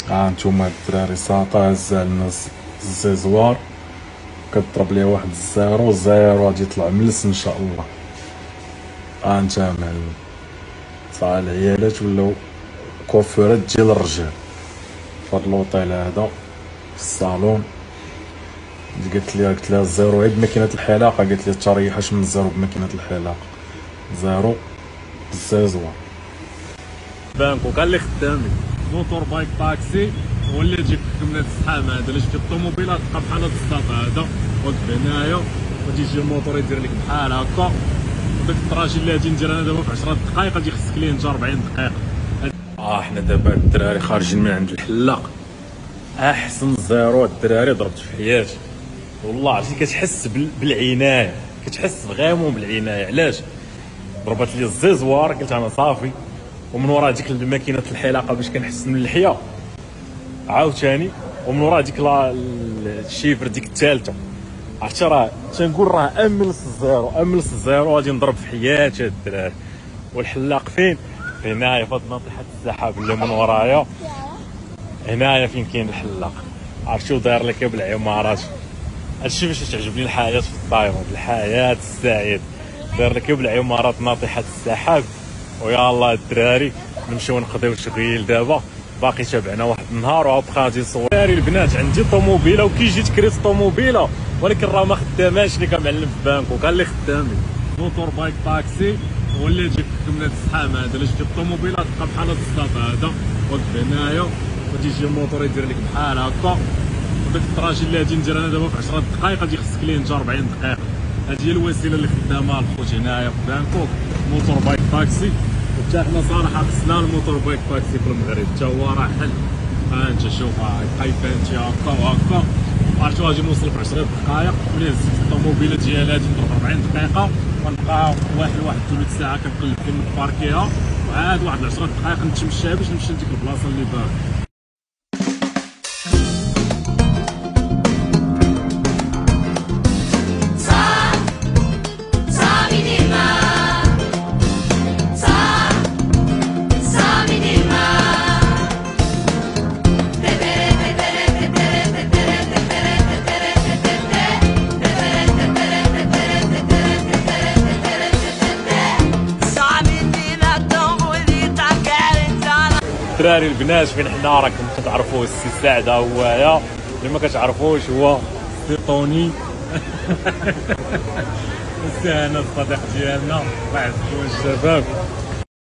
هانتوما الدراري ساطا هزا لنا الزيزوار، كضرب ليه واحد 0-0 غادي يطلع ملس ان شاء الله. انت معلم صراحه العيالات ولاو كوافورات ديال الرجال فهاد لوطيل هذا في الصالون. قلت لها الزيرو عيد ماكينه الحلاقه، قالت لي تريحاش من الزيرو بماكينه الحلاقه، زيرو بالزيزوار. بانكو كان اللي خدامي موتور بايك طاكسي هو اللي تجيك من هاد الزحام هذا. اللي شفتي الطوموبيله تبقى بحال هاد السطاط هذا واقف هنايا، غادي يجي الموتور يدير لك بحال هكا. داك الطراجي اللي غادي ندير انا دابا في 10 دقائق غادي يخصك ليه انت 40 دقيقه. حنا دابا الدراري خارجين من عند الحلاق، احسن زيرو الدراري ضربت في حياتي والله. عرفتي كتحس بالعنايه، كتحس فغيمون بالعنايه. علاش ضربت لي الزيزوار؟ قلت انا صافي، ومن وراء ديك الماكينه الحلاقه باش كنحسن من اللحيه عاوتاني، ومن وراء ديك الشيفر ديك الثالثه. عرفتي راه تنقول راه املس الزيرو غادي نضرب في حياتي هاد الدراري. والحلاق فين؟ هنايا فهاد ناطحه السحاب اللي من ورايا، هنايا فين كاين الحلاق. عرفتي وداير لك بالعمارات. هادشي باش تعجبني الحياه في الطايمه، الحياه السعيد داير لك بالعمارات ناطحه السحاب. ويا الله الدراري نمشيو نقضيو تشغيل دابا، باقي تابعنا واحد النهار وبقى غادي نصور. الدراري البنات عندي طوموبيله وكي جيت كريت طوموبيله ولكن راه ما خداماش اللي كنعلم في بانكو. كان اللي خدامي موتور بايك طاكسي هو اللي يجيك من هاد الزحام هذا. اللي شفتي الطوموبيله تبقى بحال هاد السطاط هذا واقف هنايا، غادي يجي الموتور يدير لك بحال هكا. وداك الطراجي اللي غادي ندير انا دابا في 10 دقائق غادي يخصك ليه انت 40 دقيقه. هذه هي الوسيله اللي خدامها الخوت هنايا في بانكوك، موتور بايك طاكسي. وحتى حنا صراحه خصنا الموتور بايك طاكسي في المغرب، حتى هو راه حل. انت شوف يبقى يفانتي هكا وهكا. عرفتي غادي نوصل في 10 دقائق، ملي هزيت الطوموبيله ديالي غادي نضرب 40 دقيقه، ونبقى واحد ثلث ساعه كنقلب فين نباركيها، وعاد واحد 10 دقائق نتمشى باش نمشي لديك البلاصه اللي باغي. الدراري البنات فين حنا راكم كتعرفوه السي سعد هوايا، اللي ما كتعرفوش هو سي طوني. السي انا الصديق ديالنا الله يعزكم الشباب.